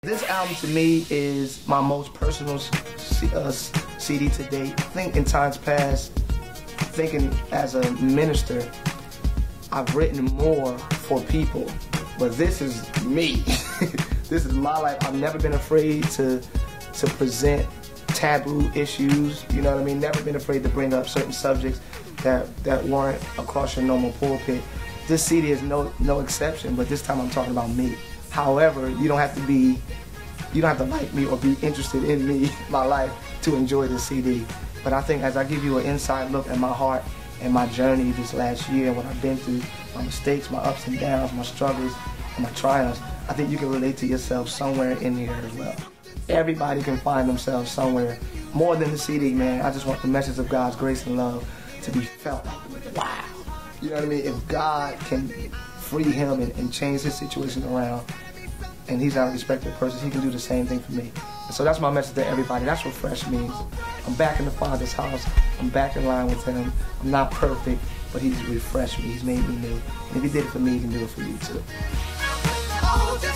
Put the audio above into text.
This album to me is my most personal CD to date. I think in times past, thinking as a minister, I've written more for people, but this is me. This is my life. I've never been afraid to present taboo issues, you know what I mean? Never been afraid to bring up certain subjects that weren't across your normal pulpit. This CD is no exception, but this time I'm talking about me. However, you don't have to like me or be interested in me, my life, to enjoy this CD. But I think as I give you an inside look at my heart and my journey this last year and what I've been through, my mistakes, my ups and downs, my struggles, and my triumphs, I think you can relate to yourself somewhere in here as well. Everybody can find themselves somewhere. More than the CD, man, I just want the message of God's grace and love to be felt. Wow. You know what I mean? If God can free him and change his situation around, and he's not a respected person, he can do the same thing for me. And so that's my message to everybody. That's what fresh means. I'm back in the Father's house. I'm back in line with him. I'm not perfect, but he's refreshed me. He's made me new. And if he did it for me, he can do it for you too.